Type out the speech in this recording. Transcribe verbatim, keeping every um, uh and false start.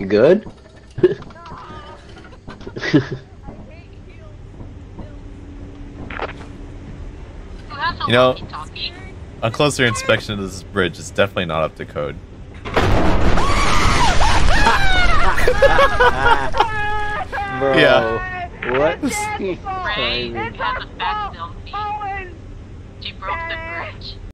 You good? You know, on closer inspection of this bridge, it's definitely not up to code. Bro, yeah. What? Ray has a fast stealth speed. She broke the bridge.